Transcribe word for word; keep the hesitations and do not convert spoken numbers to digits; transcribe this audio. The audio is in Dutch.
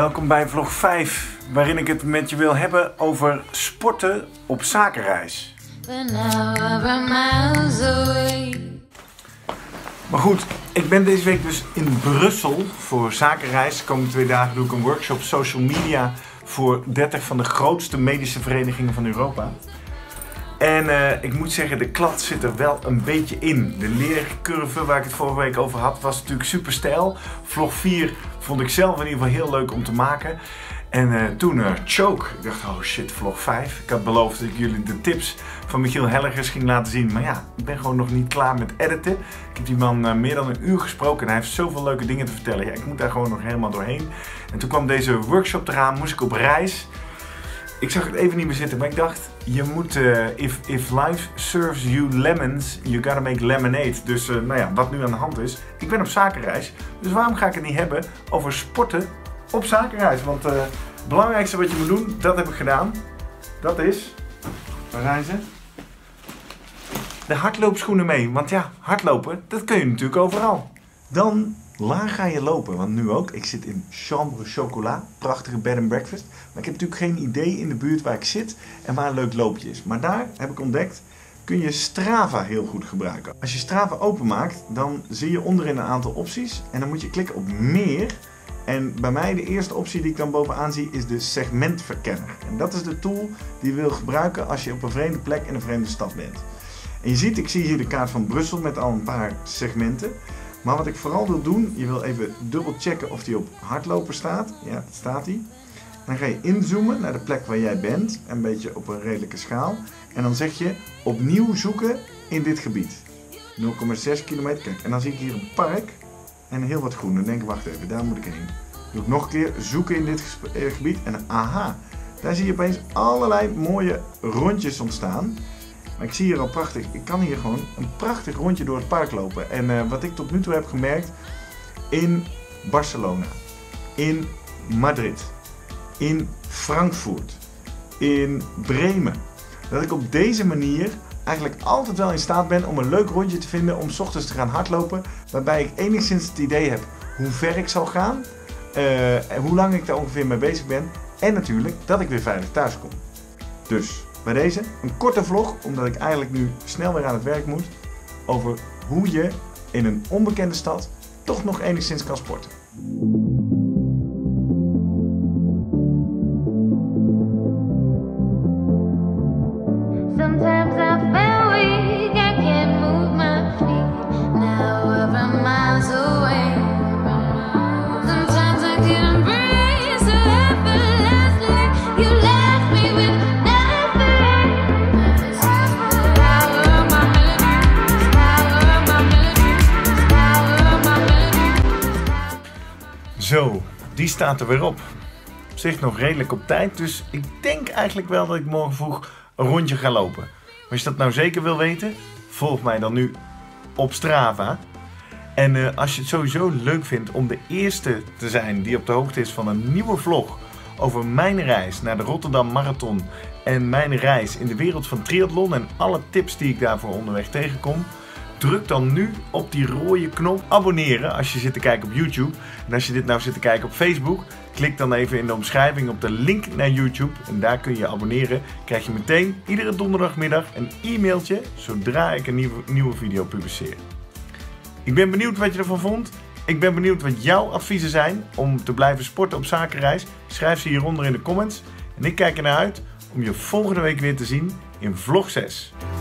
Welkom bij vlog vijf, waarin ik het met je wil hebben over sporten op zakenreis. Maar goed, ik ben deze week dus in Brussel voor zakenreis. De komende twee dagen doe ik een workshop social media voor dertig van de grootste medische verenigingen van Europa. En uh, ik moet zeggen, de klad zit er wel een beetje in. De leercurve waar ik het vorige week over had, was natuurlijk super stijl. Vlog vier vond ik zelf in ieder geval heel leuk om te maken. En uh, toen uh, choke. Ik dacht, oh shit, vlog vijf. Ik had beloofd dat ik jullie de tips van Michiel Hellegers ging laten zien. Maar ja, ik ben gewoon nog niet klaar met editen. Ik heb die man uh, meer dan een uur gesproken en hij heeft zoveel leuke dingen te vertellen. Ja, ik moet daar gewoon nog helemaal doorheen. En toen kwam deze workshop eraan, moest ik op reis. Ik zag het even niet meer zitten, maar ik dacht, je moet, uh, if, if life serves you lemons, you gotta make lemonade. Dus uh, nou ja, wat nu aan de hand is, ik ben op zakenreis, dus waarom ga ik het niet hebben over sporten op zakenreis? Want uh, het belangrijkste wat je moet doen, dat heb ik gedaan. Dat is, waar zijn ze? De hardloopschoenen mee, want ja, hardlopen, dat kun je natuurlijk overal. Dan laag ga je lopen, want nu ook. Ik zit in Chambre Chocolat, prachtige bed and breakfast. Maar ik heb natuurlijk geen idee in de buurt waar ik zit en waar een leuk loopje is. Maar daar heb ik ontdekt, kun je Strava heel goed gebruiken. Als je Strava openmaakt, dan zie je onderin een aantal opties. En dan moet je klikken op meer. En bij mij de eerste optie die ik dan bovenaan zie is de segmentverkenner. En dat is de tool die je wil gebruiken als je op een vreemde plek in een vreemde stad bent. En je ziet, ik zie hier de kaart van Brussel met al een paar segmenten. Maar wat ik vooral wil doen, je wil even dubbel checken of die op hardlopen staat. Ja, dat staat die. Dan ga je inzoomen naar de plek waar jij bent, een beetje op een redelijke schaal. En dan zeg je opnieuw zoeken in dit gebied. nul komma zes kilometer, kijk. En dan zie ik hier een park en heel wat groen. Dan denk ik, wacht even, daar moet ik heen. Doe ik nog een keer zoeken in dit gebied en aha, daar zie je opeens allerlei mooie rondjes ontstaan. Maar ik zie hier al prachtig, ik kan hier gewoon een prachtig rondje door het park lopen. En uh, wat ik tot nu toe heb gemerkt, in Barcelona, in Madrid, in Frankfurt, in Bremen, dat ik op deze manier eigenlijk altijd wel in staat ben om een leuk rondje te vinden om 's ochtends te gaan hardlopen. Waarbij ik enigszins het idee heb hoe ver ik zal gaan, uh, en hoe lang ik daar ongeveer mee bezig ben. En natuurlijk dat ik weer veilig thuis kom. Dus bij deze een korte vlog, omdat ik eigenlijk nu snel weer aan het werk moet, over hoe je in een onbekende stad toch nog enigszins kan sporten. Sometimes I feel weak, I can't move my feet, now we're miles away. Sometimes I can't breathe, so effortlessly you left me with nothing. Power of my melody, power of my melody, power of my melody. Zo, die staat er weer op. Op zich nog redelijk op tijd, dus ik denk eigenlijk wel dat ik morgen vroeg een rondje ga lopen. Maar als je dat nou zeker wil weten, volg mij dan nu op Strava. En uh, als je het sowieso leuk vindt om de eerste te zijn die op de hoogte is van een nieuwe vlog over mijn reis naar de Rotterdam Marathon en mijn reis in de wereld van triathlon en alle tips die ik daarvoor onderweg tegenkom, druk dan nu op die rode knop abonneren als je zit te kijken op YouTube. En als je dit nou zit te kijken op Facebook, klik dan even in de omschrijving op de link naar YouTube. En daar kun je abonneren. Krijg je meteen iedere donderdagmiddag een e-mailtje zodra ik een nieuwe, nieuwe video publiceer. Ik ben benieuwd wat je ervan vond. Ik ben benieuwd wat jouw adviezen zijn om te blijven sporten op zakenreis. Schrijf ze hieronder in de comments. En ik kijk er naar uit om je volgende week weer te zien in vlog zes.